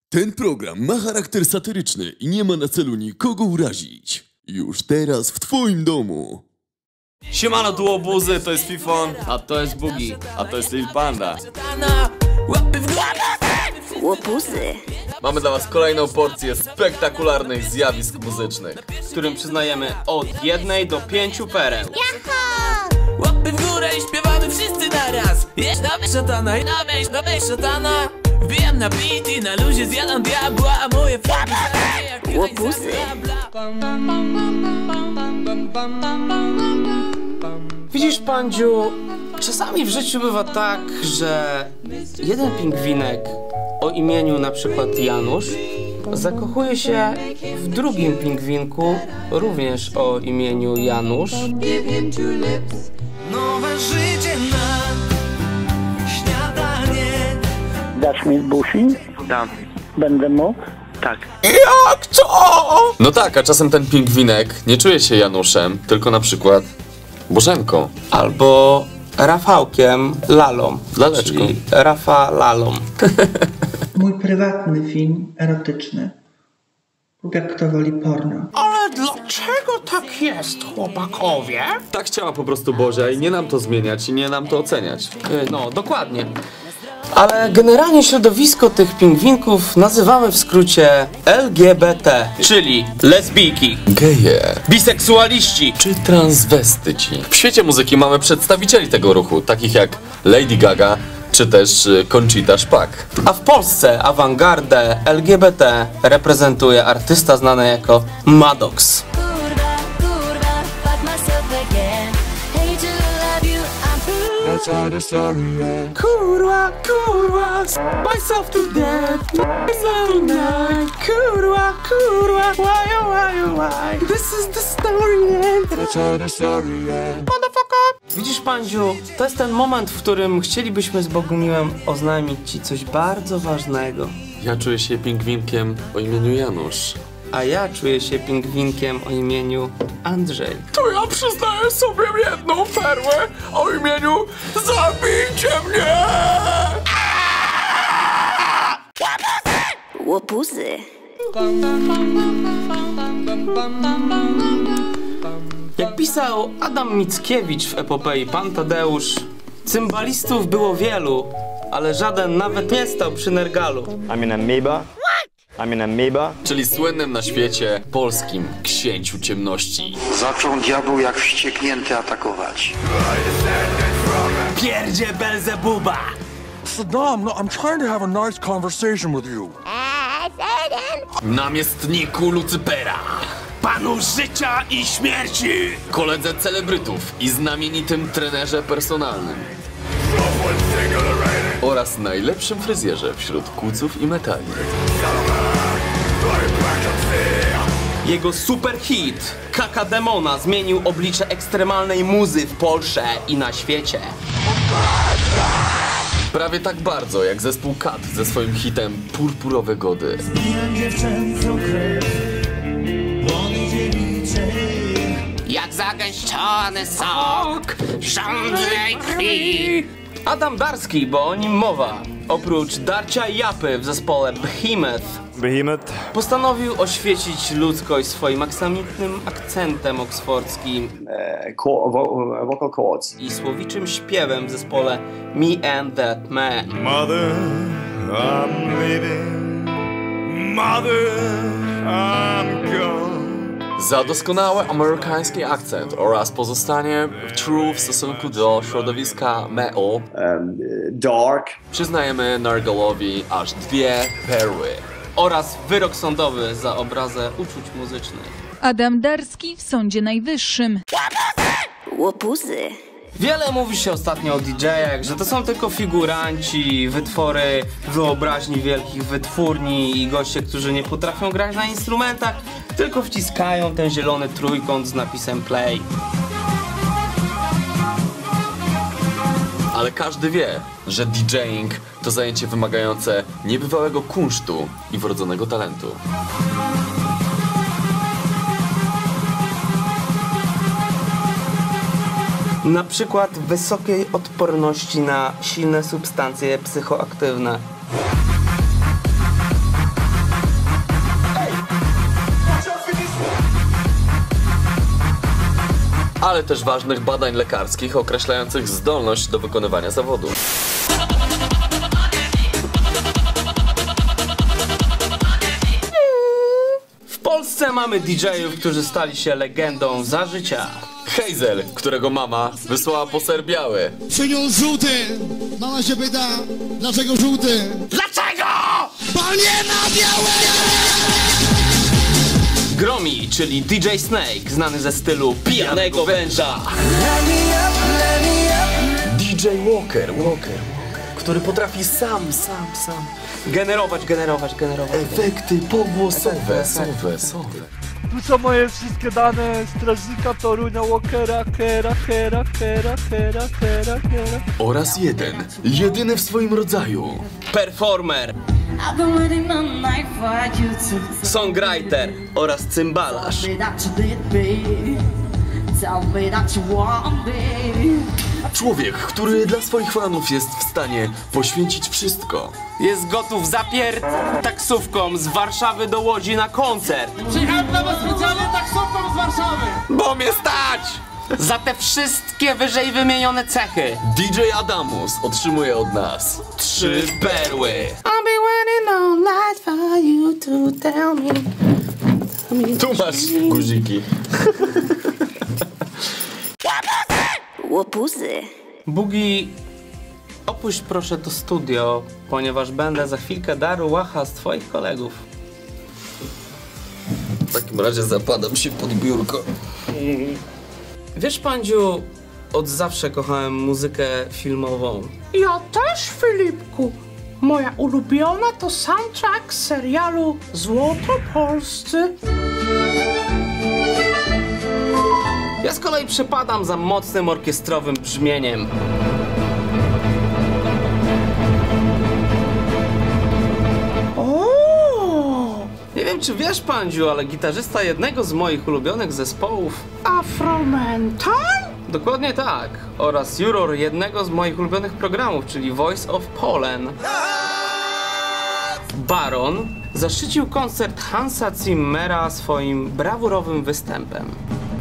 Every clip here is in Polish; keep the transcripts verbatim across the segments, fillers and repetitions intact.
Ten program ma charakter satyryczny i nie ma na celu nikogo urazić. Już teraz w twoim domu. Siemano, tu Łobuzy, to jest Fifon, a to jest Bugi, a to jest Lil Panda. Łobuzy. Mamy dla was kolejną porcję spektakularnych zjawisk muzycznych, w którym przyznajemy od jednej do pięciu pereł. Łapy w górę i śpiewamy wszyscy naraz. Jedź na szatana i na wejść, na wejść szatana. Wbijam na beat i na luzie zjadam diabła, a moje flagi jak Łobuzy. Widzisz, Pandziu, czasami w życiu bywa tak, że jeden pingwinek o imieniu na przykład Janusz zakochuje się w drugim pingwinku również o imieniu Janusz. nowe życie na śniadanie. Dasz mi busi? Dam. Będę mógł? Tak. Jak to? No tak, a czasem ten pingwinek nie czuje się Januszem, tylko na przykład Bożenką. Albo Rafałkiem Lalą. Laleczką. Czyli Rafa Lalą. Mój prywatny film erotyczny. Lub jak kto woli porno. Ale dlaczego tak jest, chłopakowie? Tak chciała po prostu Bozia i nie nam to zmieniać i nie nam to oceniać. No, dokładnie. Ale generalnie środowisko tych pingwinków nazywamy w skrócie L G B T, czyli lesbijki, Geje biseksualiści czy transwestyci. W świecie muzyki mamy przedstawicieli tego ruchu, takich jak Lady Gaga czy też Conchita Szpak. A w Polsce awangardę L G B T reprezentuje artysta znany jako Maddox. Kurwa, kurwa, myself to death, myself tonight. Kurwa, kurwa, why, oh, why, oh, why? This is the story end. Motherfucker. Widzisz, Pandziu, to jest ten moment, w którym chcielibyśmy z Bogumiłem oznajmić ci coś bardzo ważnego. Ja czuję się pingwinkiem o imieniu Janusz. A ja czuję się pingwinkiem o imieniu Andrzej. To ja przyznaję sobie jedną perłę o imieniu Zabijcie mnie! Łobuzy. Jak pisał Adam Mickiewicz w epopei Pan Tadeusz, cymbalistów było wielu, ale żaden nawet nie stał przy nergalu. I'm an amoeba. I'm an amoeba. Czyli słynnym na świecie polskim księciu ciemności. Zaczął diabeł jak wścieknięty atakować. Pierdzie Belzebuba! Saddam, no, I'm trying to have a nice conversation with you. Namiestniku Lucypera. Panu życia i śmierci! Koledze celebrytów i znamienitym trenerze personalnym. Oraz najlepszym fryzjerze wśród kuców i metali. Jego super hit Kaka Demona zmienił oblicze ekstremalnej muzy w Polsce i na świecie. Prawie tak bardzo jak zespół Kat ze swoim hitem Purpurowe Gody. Jak zagęszczony sok żądnej krwi. Adam Darski, bo o nim mowa. Oprócz darcia japy w zespole Behemoth, Behemoth postanowił oświecić ludzkość swoim aksamitnym akcentem oksfordzkim uh, vocal chords. i słowiczym śpiewem w zespole Me and That Man. Mother, I'm leaving. Mother, I'm gone. Za doskonały amerykański akcent oraz pozostanie true w stosunku do środowiska metal Um, dark. przyznajemy Nargalowi aż dwie perły. Oraz wyrok sądowy za obrazę uczuć muzycznych. Adam Darski w Sądzie Najwyższym. Łobuzy. Wiele mówi się ostatnio o didżejach, że to są tylko figuranci, wytwory wyobraźni wielkich wytwórni i goście, którzy nie potrafią grać na instrumentach, tylko wciskają ten zielony trójkąt z napisem play. Ale każdy wie, że DJing to zajęcie wymagające niebywałego kunsztu i wrodzonego talentu. Na przykład wysokiej odporności na silne substancje psychoaktywne. ale też ważnych badań lekarskich określających zdolność do wykonywania zawodu. W Polsce mamy D J-ów, którzy stali się legendą za życia. Hazel, którego mama wysłała poser biały. Przyniósł żółty! Mama się pyta, dlaczego żółty? Dlaczego? Bo nie ma białego! Gromi, czyli D J Snake, znany ze stylu pijanego węża. D J Walker, Walker, który potrafi sam, sam, sam generować, generować, generować efekty pogłosowe, sowe, sowe. Tu są moje wszystkie dane strażnika Torunia Walkera, Kera, Kera, Kera, Kera, Kera, Kera. Oraz jeden, jedyny w swoim rodzaju. Performer, songwriter oraz cymbalarz. Człowiek, który dla swoich fanów jest w stanie poświęcić wszystko. Jest gotów zapier... taksówką z Warszawy do Łodzi na koncert. Przyjechałem dla was specjalnie taksówką z Warszawy! Bo mnie stać! Za te wszystkie wyżej wymienione cechy D J Adamus otrzymuje od nas trzy perły. I'll be waiting all night for you to tell me. Tu masz guziki. Łobuzy. Bugi, opuść proszę to studio, ponieważ będę za chwilkę daru łacha z twoich kolegów. W takim razie zapadam się pod biurko. Wiesz, Pandziu, od zawsze kochałem muzykę filmową. Ja też, Filipku. Moja ulubiona to soundtrack z serialu Złotopolscy. Ja z kolei przepadam za mocnym orkiestrowym brzmieniem. O! Nie wiem, czy wiesz, Pandziu, ale gitarzysta jednego z moich ulubionych zespołów, Afromental? dokładnie tak, oraz juror jednego z moich ulubionych programów, czyli Voice of Poland, Baron, zaszczycił koncert Hansa Zimmera swoim brawurowym występem.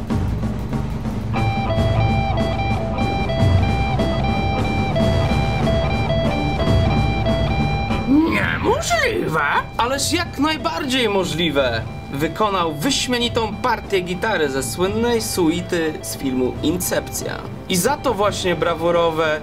Niemożliwe! Ależ jak najbardziej możliwe! Wykonał wyśmienitą partię gitary ze słynnej suity z filmu Incepcja. I za to właśnie brawurowe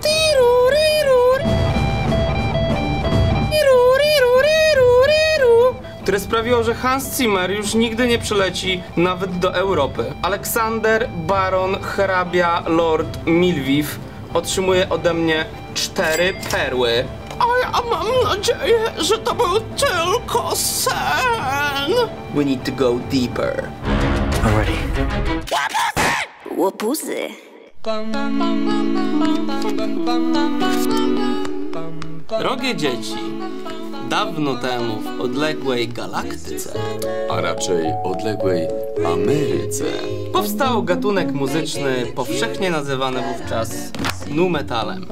które sprawiło, że Hans Zimmer już nigdy nie przyleci nawet do Europy. Aleksander Baron Hrabia Lord Milviv otrzymuje ode mnie cztery perły. A ja mam nadzieję, że to był tylko sen. We need to go deeper. Already. Łobuzy. Drogie dzieci, dawno temu w odległej galaktyce, A raczej odległej Ameryce, powstał gatunek muzyczny powszechnie nazywany wówczas nu metalem.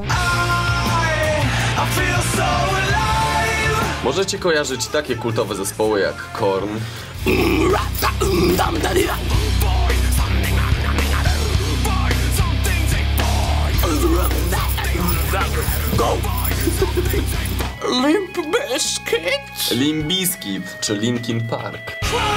Możecie kojarzyć takie kultowe zespoły jak Korn, Limp Bizkit? Limp Bizkit czy Linkin Park.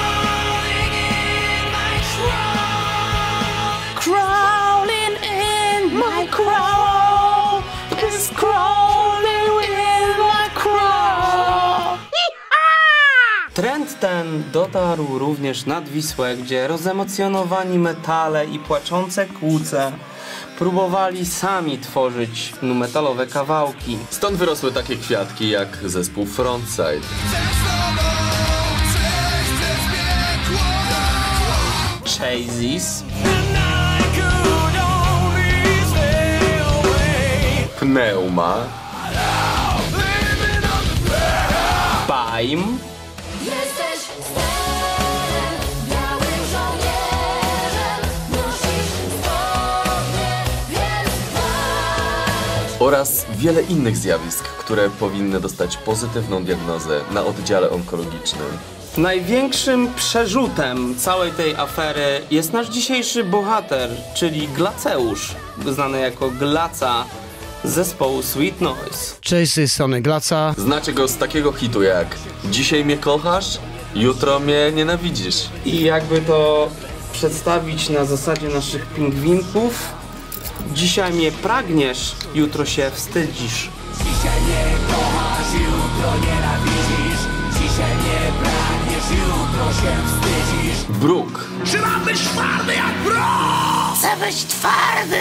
Crawling in my crawl is crawling in my crawl. Trend ten dotarł również nad Wisłę, gdzie rozemocjonowani metale i płaczące kłuce próbowali sami tworzyć nu metalowe kawałki. Stąd wyrosły takie kwiatki jak zespół Frontside, Chassis, Pneuma, Paim, oraz wiele innych zjawisk, które powinny dostać pozytywną diagnozę na oddziale onkologicznym. Największym przerzutem całej tej afery jest nasz dzisiejszy bohater, czyli Glaceusz, znany jako Glaca z zespołu Sweet Noise. Cześć, z tej strony Glaca. Znacie go z takiego hitu jak Dzisiaj mnie kochasz, jutro mnie nienawidzisz. I jakby to przedstawić na zasadzie naszych pingwinków, dzisiaj mnie pragniesz, jutro się wstydzisz. Dzisiaj mnie kochasz, jutro nienawidzisz. Dzisiaj mnie pragniesz, jutro się wstydzisz. Bruk. Czy mam być twardy jak bruk? Chcę być twardy!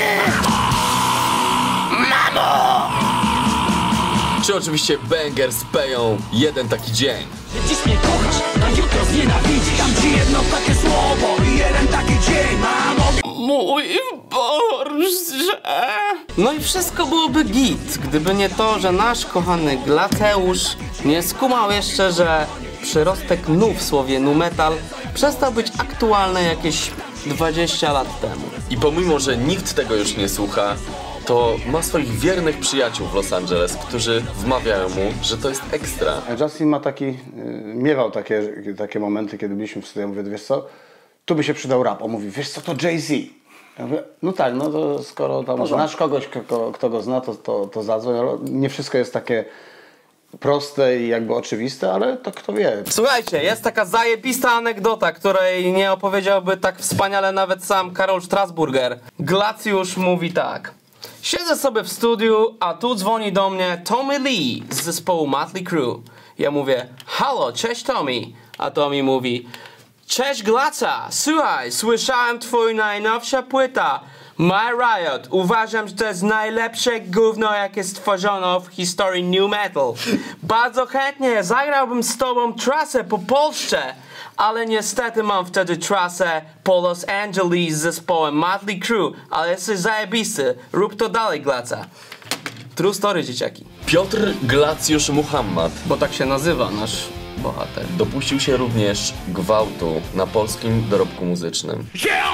Mamo! Czy oczywiście banger z Peją Jeden taki dzień. Dziś mnie kochasz, a jutro znienawidzisz. Dam ci jedno takie słowo i jeden taki dzień, mamo. Mój Boże! No i wszystko byłoby git, gdyby nie to, że nasz kochany Glaceusz nie skumał jeszcze, że przyrostek nu w słowie nu metal przestał być aktualny jakieś dwadzieścia lat temu. I pomimo, że nikt tego już nie słucha, to ma swoich wiernych przyjaciół w Los Angeles, którzy wmawiają mu, że to jest ekstra. Justin ma taki, yy, miewał takie, takie momenty, kiedy byliśmy w studiu, mówię, wiesz co, tu by się przydał rap. On mówi, wiesz co, to Jay-Z. Ja mówię, no tak, no to skoro tam znasz kogoś, kto, kto go zna, to, to, to zadzwoń, ale nie wszystko jest takie proste i jakby oczywiste, ale to kto wie. Słuchajcie, jest taka zajebista anegdota, której nie opowiedziałby tak wspaniale nawet sam Karol Strasburger. Glacjusz mówi tak. Siedzę sobie w studiu, a tu dzwoni do mnie Tommy Lee z zespołu Motley Crue. Ja mówię, halo, cześć Tommy. A Tommy mówi, cześć Glaca, słuchaj, słyszałem twój najnowsza płyta My Riot. Uważam, że to jest najlepsze gówno, jakie stworzono w historii new metal. Bardzo chętnie zagrałbym z tobą trasę po Polsce, ale niestety mam wtedy trasę po Los Angeles z zespołem Motley Crue, ale jesteś zajebisty, rób to dalej Glaca. True story, dzieciaki. Piotr Glacjusz Muhammad, bo tak się nazywa nasz bohater, dopuścił się również gwałtu na polskim dorobku muzycznym.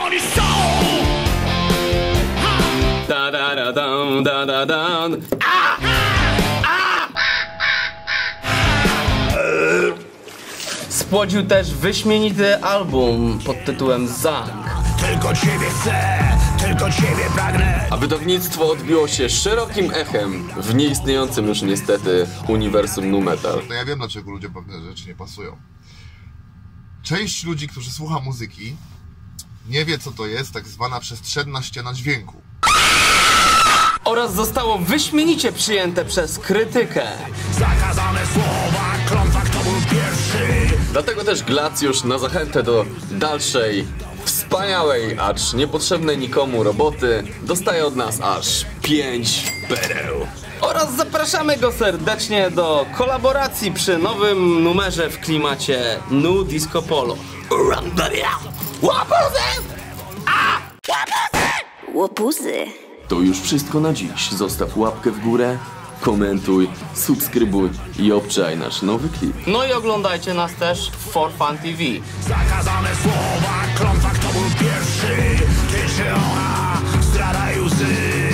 Da da da dum, da da dum. A! A! Spłodził też wyśmienity album pod tytułem Zang. Tylko ciebie chcę, tylko ciebie pragnę. A wydawnictwo odbiło się szerokim echem w nieistniejącym już niestety uniwersum nu metal. No ja wiem, dlaczego ludziom pewne rzeczy nie pasują. Część ludzi, którzy słucha muzyki, nie wie, co to jest tak zwana przestrzenna ściana dźwięku. Oraz zostało wyśmienicie przyjęte przez krytykę. Zakazane słowa, klątwa, kto był pierwszy. Dlatego też Glacjusz na zachętę do dalszej, wspaniałej, acz niepotrzebnej nikomu roboty dostaje od nas aż pięć pereł. Oraz zapraszamy go serdecznie do kolaboracji przy nowym numerze w klimacie Nu Disco Polo. Łopuzy! A! Łopuzy! Łopuzy. To już wszystko na dziś. Zostaw łapkę w górę, komentuj, subskrybuj i obczaj nasz nowy klip. No i oglądajcie nas też w For Fun T V. Zakazane słowa, klątwa, kto był pierwszy. Ty czy ona, zdrada i łzy.